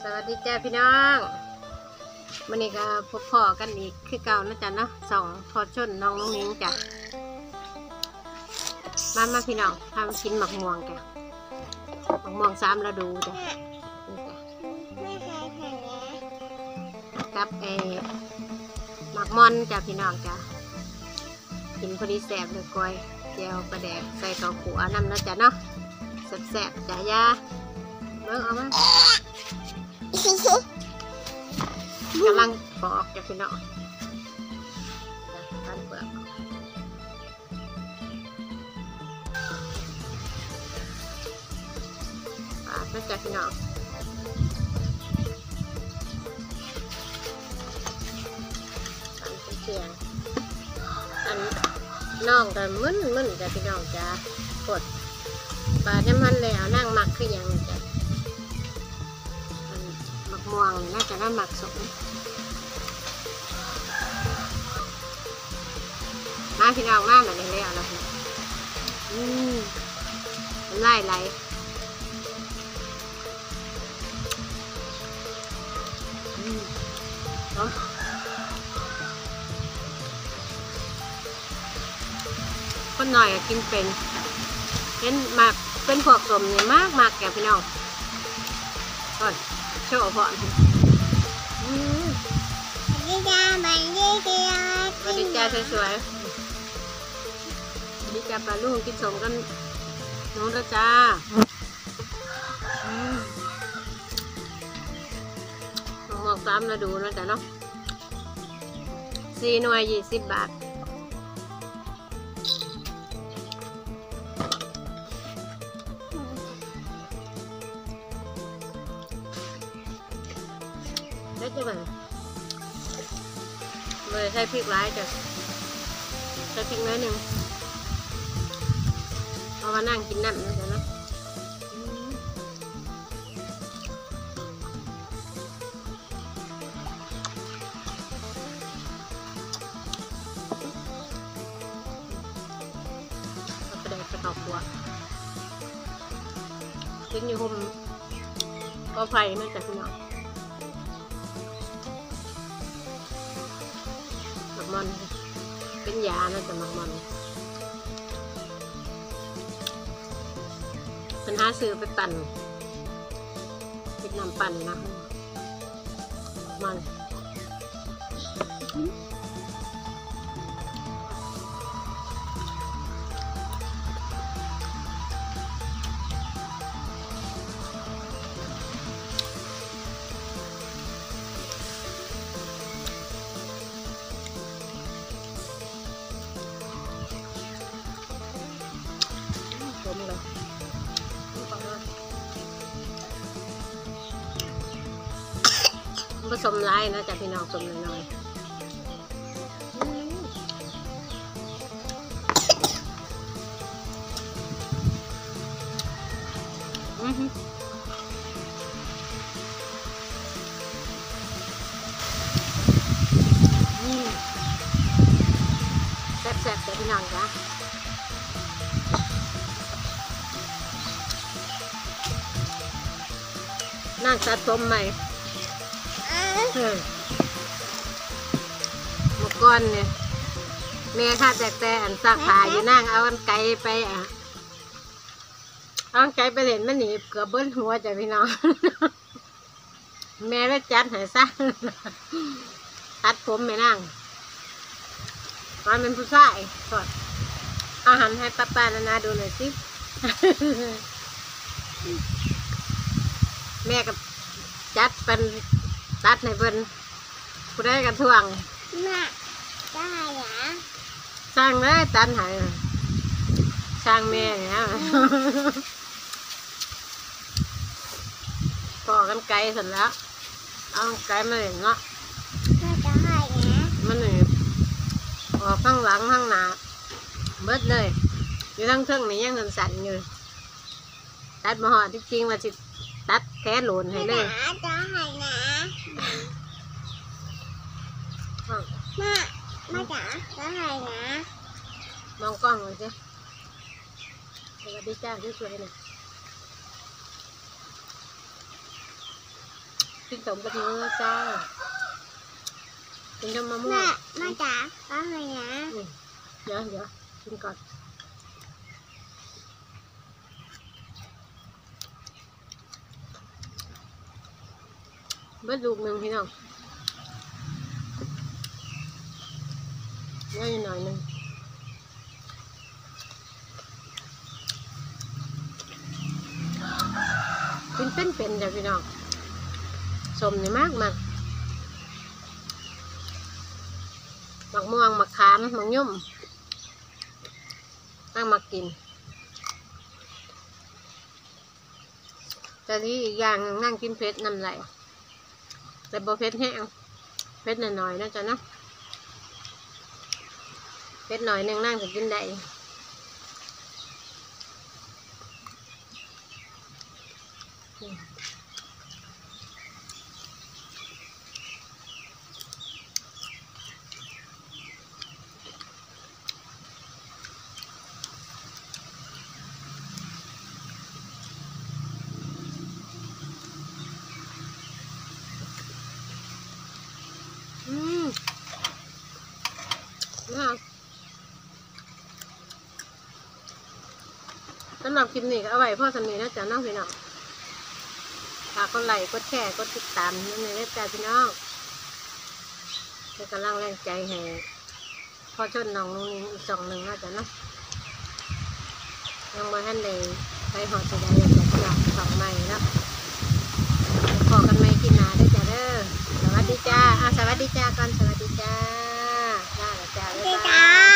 วัสดีจ้าพี่น้องวันนี้ก็พบพ่อกันอีกคือเก่านะจ๊ะเนาะสองพอชนน้องนิ้งจ้ะมาพี่น้องทำกินหมักม่วงจ้ะหมักม่วง3ฤดูจ้ะกับหมักม่อนจ้ะพี่น้องจ้ะกินพอดีแสบเลยก้อยเจียวปลาแดกใส่ข้าวขัวน้ำนะจ๊ะเนาะแสบจ้ะยาเบิ่งเอามากำลังปอกจ้ะพี่น้องการเปลือกปาดนะจ๊ะพี่น้องอันเชียงอันน้องกันมึนจ้ะพี่น้องจ้ะกดปาดน้ำมันแล้วนั่งหมักคือยังจ้ะหมักม่วงน่าจะน่าหมักสมมาพี่น้องมาแบบนี้เลยเอาละมันไล่ไหลคนหน่อยกินเป็นหมักเป็นพวกสมเนี่ยมากแกพี่น้องก่อนโชว์พอสวัสดีจ้าสวยๆสวัสดีจ้าปลาลูกกินสมกันน้องจ้าหมวก3ฤดูนะจ๊ะเนาะ4 หน่วย20 บาทได้จ้ะเลยใช้พริกร้ายจ้ะใช้พริกน้อยหนึ่งเอามานั่งกินน้ำนะจ๊ะนะเอาไปได้กระต่อหัวกินอยู่ห่มก็ไฟนั่นจ้ะพี่น้องมันเป็นยานะจ๊ะมันเป็นหาซื้อไปปั่นเป็นน้ำปั่นนะมันผสมลายนะจ๊ะพี่น้องผสมน้อยแซ่บๆจ้ะพี่น้องจ้ะนั่งสะสมใหม่เมื่อก่อนเนี่ยแม่ข้าแต่อันซักผ้าอยู่นั่งเอาอันไก่ไปเอาอันไก่ไปเล่นมันหนีเกือบเบิ้ลหัวจ้ะพี่น้องแม่ได้จัดให้ซะตัดผมแม่นั่งมันเป็นผู้ชายสดอาหารให้ป้านาดูหน่อยสิแม่กับจัดเป็นตัดในเบิ้ลผู้ได้กระท่วงได้หรอสร้างได้ตัดให้สร้างแม่เนี่ยพอกันไกลเสร็จแล้วเอาไกลมาเลยเนาะมันนี่ออกข้างหลังข้างหน้าเบิดเลยอยู่ทั้งเครื่องนี้ยังสั่นอยู่ตัดมาห่อจริงๆว่าสิตัดแค่หล่นให้เลยมาจ๋าแล้วไงนะมองกล้องเลยสิสวัสดีจ้าสวยๆเลยกินสมกับมือจ้ากินจนมะม่วแม่งมาจ๋าว่าไงนะเดี๋ยวกินก่อนเบิดลูกหนึ่งพี่น้องง่ายหน่อยหนึ่งกินเป็นจ้ะพี่น้องสมนี่มากมักม่วงมะขามมะยุ่มนั่งมากินแต่ที่อีกอย่างนั่งกินเผ็ดน้ำไหลแต่บ่เผ็ดแห้งเผ็ดหน่อยๆนะจ๊ะนะเผ็ดหน่อยนึงนั่งจะกินได้สำหรับคลิปนี้ก็เอาไว้พ่อสำนีนะจ๊ะน้องพี่น้องฝากกดไลค์กดแชร์กดติดตามนั่นเลยนะจ๊ะพี่น้องเป็นกำลังแรงใจให้พ่อชนน้องนุ่งอีก2 นะจ๊ะเนาะยังไม่ทันเลยไปหอดสุดาอยากจะพี่น้อง2 ใหม่เนาะขอกันใหม่กินหนาได้จ้ะเด้อสวัสดีจ้าสวัสดีจ้าก่อนสวัสดีจ้าลาแล้วจ้าบ๊ายบาย